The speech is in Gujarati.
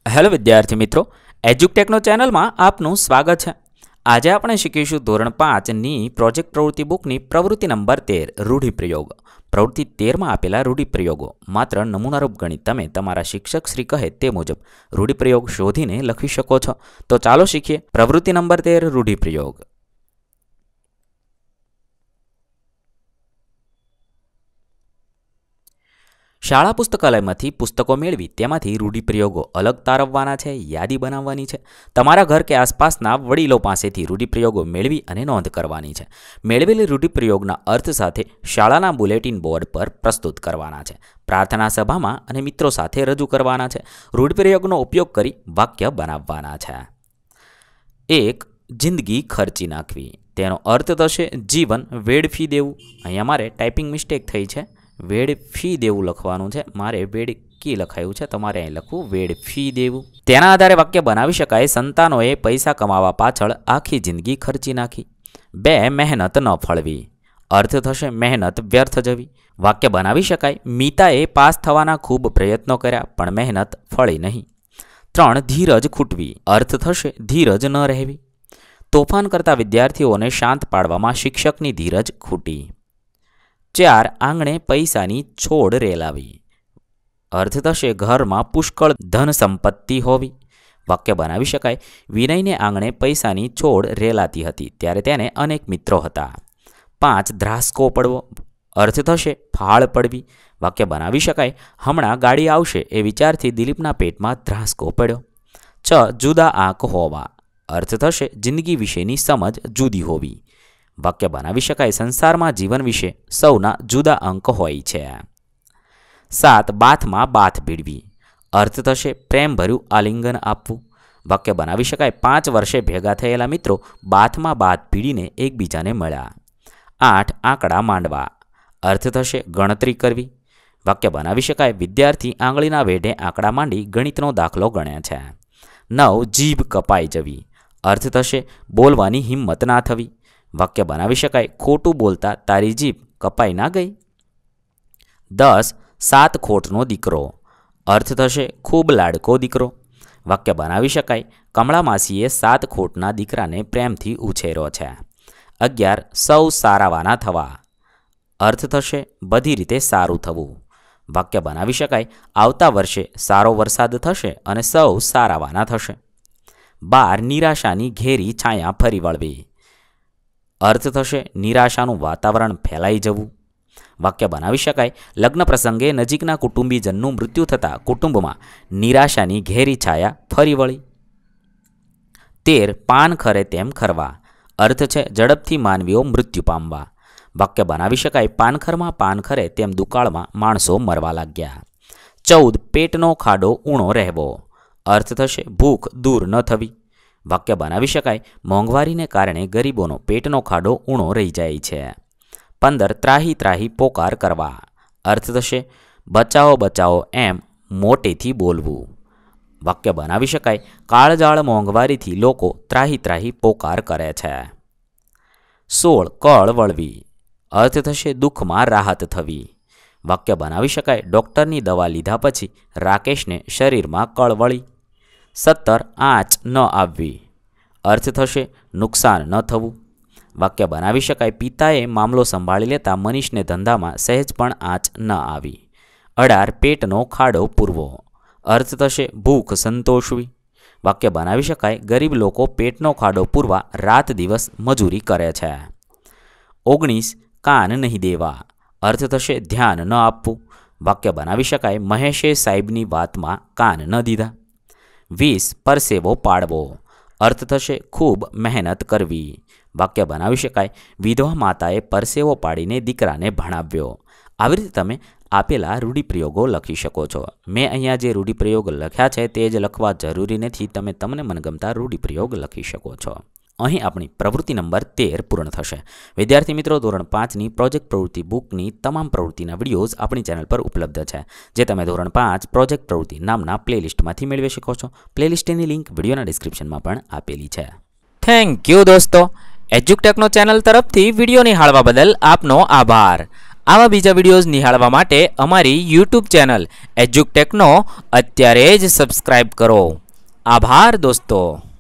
हेलो विद्यार्थी मित्रों, एज्युकटेकनो चेनल में आपનું स्वागत है। आज આપણે શીખીશું ધોરણ 5 ની પ્રોજેક્ટ પ્રવૃત્તિ બુકની પ્રવૃત્તિ નંબર 13 રૂઢિપ્રયોગ। પ્રવૃત્તિ 13 માં આપેલા રૂઢિપ્રયોગો માત્ર નમૂનારૂપ ગણિત તમે તમારા શિક્ષક શ્રી કહે તે મુજબ રૂઢિપ્રયોગ શોધીને લખી શકો છો। તો ચાલો શીખીએ પ્રવૃત્તિ નંબર 13 રૂઢિપ્રયોગ। શાળા પુસ્તકાલયમાંથી પુસ્તકો મેળવી તેમાંથી રૂઢિપ્રયોગો અલગ તારવવાના છે, યાદી બનાવવાની છે। તમારા ઘર કે આસપાસના વડીલો પાસેથી રૂઢિપ્રયોગો મેળવી અને નોંધ કરવાની છે। મેળવેલી રૂઢિપ્રયોગના અર્થ સાથે શાળાના બુલેટિન બોર્ડ પર પ્રસ્તુત કરવાના છે। પ્રાર્થના સભામાં અને મિત્રો સાથે રજૂ કરવાના છે। રૂઢિપ્રયોગનો ઉપયોગ કરી વાક્ય બનાવવાના છે। 1. જિંદગી ખર્ચી નાખવી। તેનો અર્થ થશે જીવન વેડફી દેવું। અહીંયા મારે ટાઈપિંગ મિસ્ટેક થઈ છે, વેડફી દેવું લખવાનું છે, મારે વેડકી લખાયું છે, તમારે અહીં લખવું વેડફી દેવું। તેના આધારે વાક્ય બનાવી શકાય। સંતાનોએ પૈસા કમાવા પાછળ આખી જિંદગી ખર્ચી નાખી। 2. મહેનત ન ફળવી। અર્થ થશે મહેનત વ્યર્થ જવી। વાક્ય બનાવી શકાય। મીતાએ પાસ થવાના ખૂબ પ્રયત્નો કર્યા પણ મહેનત ફળી નહીં। 3. ધીરજ ખૂટવી। અર્થ થશે ધીરજ ન રહેવી। તોફાન કરતા વિદ્યાર્થીઓને શાંત પાડવામાં શિક્ષકની ધીરજ ખૂટી। 4. આંગણે પૈસાની છોડ રેલાવી। અર્થ થશે ઘરમાં પુષ્કળ ધન સંપત્તિ હોવી। વાક્ય બનાવી શકાય। વિનયને આંગણે પૈસાની છોડ રેલાતી હતી ત્યારે તેને અનેક મિત્રો હતા। 5. ધ્રાસકો પડવો। અર્થ થશે ફાળ પડવી। વાક્ય બનાવી શકાય। હમણાં ગાડી આવશે એ વિચારથી દિલીપના પેટમાં ધ્રાસકો પડ્યો। 6. જુદા આંક હોવા। અર્થ થશે જિંદગી વિશેની સમજ જુદી હોવી। વાક્ય બનાવી શકાય। સંસારમાં જીવન વિશે સૌના જુદા અંક હોય છે। 7. બાથમાં બાથ ભીડવી। અર્થ થશે પ્રેમભર્યું આલિંગન આપવું। વાક્ય બનાવી શકાય। 5 વર્ષે ભેગા થયેલા મિત્રો બાથમાં બાથ ભીડીને એકબીજાને મળ્યા। 8. આંકડા માંડવા। અર્થ થશે ગણતરી કરવી। વાક્ય બનાવી શકાય। વિદ્યાર્થી આંગળીના વેઢે આંકડા માંડી ગણિતનો દાખલો ગણે છે। 9. જીભ કપાઈ જવી। અર્થ થશે બોલવાની હિંમત ના થવી। વાક્ય બનાવી શકાય। ખોટું બોલતા તારી જીભ કપાઈ ના ગઈ। 10. 7 ખોટનો દીકરો। અર્થ થશે ખૂબ લાડકો દીકરો। વાક્ય બનાવી શકાય। કમળા માસીએ 7 ખોટના દીકરાને પ્રેમથી ઉછેર્યો છે। 11. સૌ સારાવાના થવા। અર્થ થશે બધી રીતે સારું થવું। વાક્ય બનાવી શકાય। આવતા વર્ષે સારો વરસાદ થશે અને સૌ સારાવાના થશે। 12. નિરાશાની ઘેરી છાયા ફરી વળવી। અર્થ થશે નિરાશાનું વાતાવરણ ફેલાઈ જવું। વાક્ય બનાવી શકાય। લગ્ન પ્રસંગે નજીકના કુટુંબીજનનું મૃત્યુ થતાં કુટુંબમાં નિરાશાની ઘેરી છાયા ફરી વળી। 13. પાન ખરે તેમ ખરવા। અર્થ છે ઝડપથી માનવીઓ મૃત્યુ પામવા। વાક્ય બનાવી શકાય। પાનખરમાં પાન ખરે તેમ દુકાળમાં માણસો મરવા લાગ્યા। 14. પેટનો ખાડો ઊણો રહેવો। અર્થ થશે ભૂખ દૂર ન થવી। વાક્ય બનાવી શકાય। મોંઘવારીને કારણે ગરીબોનો પેટનો ખાડો ઊણો રહી જાય છે। 15. ત્રાહી ત્રાહી પોકાર કરવા। અર્થ થશે બચાવો બચાવો એમ મોટેથી બોલવું। વાક્ય બનાવી શકાય। કાળજાળ મોંઘવારીથી લોકો ત્રાહી ત્રાહી પોકાર કરે છે। 16. કળ વળવી। અર્થ થશે દુઃખમાં રાહત થવી। વાક્ય બનાવી શકાય। ડૉક્ટરની દવા લીધા પછી રાકેશને શરીરમાં કળ વળી। 17. આંચ ન આવવી। અર્થ થશે નુકસાન ન થવું। વાક્ય બનાવી શકાય। પિતાએ મામલો સંભાળી લેતા મનીષને ધંધામાં સહેજ પણ આંચ ન આવી। 18. પેટનો ખાડો પૂરવો। અર્થ થશે ભૂખ સંતોષવી। વાક્ય બનાવી શકાય। ગરીબ લોકો પેટનો ખાડો પૂરવા રાત દિવસ મજૂરી કરે છે। 19. કાન નહીં દેવા। અર્થ થશે ધ્યાન ન આપવું। વાક્ય બનાવી શકાય। મહેશે સાહેબની વાતમાં કાન ન દીધા। 20. પરસેવો પાડવો। અર્થ થશે ખૂબ મહેનત કરવી। વાક્ય બનાવી શકાય। વિધવા માતાએ પરસેવો પાડીને દીકરાને ભણાવ્યો। આવી રીતે તમે આપેલા રૂઢિપ્રયોગો લખી શકો છો। મેં અહીંયા જે રૂઢિપ્રયોગ લખ્યા છે તે જ લખવા જરૂરી નથી, તમે તમને મનગમતા રૂઢિપ્રયોગ લખી શકો છો। અહીં આપણી પ્રવૃત્તિ નંબર 13 પૂર્ણ થશે। વિદ્યાર્થી મિત્રો, ધોરણ 5ની પ્રોજેક્ટ પ્રવૃત્તિ બુકની તમામ પ્રવૃત્તિના વિડીયોઝ આપણી ચેનલ પર ઉપલબ્ધ છે, જે તમે ધોરણ 5 પ્રોજેક્ટ પ્રવૃત્તિ નામના પ્લેલિસ્ટમાંથી મેળવી શકો છો। પ્લેલિસ્ટની લિંક વિડીયોના ડિસ્ક્રિપ્શનમાં પણ આપેલી છે। થેન્ક યુ દોસ્તો। એજ્યુકટેકનો ચેનલ તરફથી વિડીયો નિહાળવા બદલ આપનો આભાર। આવા બીજા વિડીયોઝ નિહાળવા માટે અમારી YouTube ચેનલ એજ્યુકટેકનો અત્યારે જ સબસ્ક્રાઇબ કરો. આભાર દોસ્તો.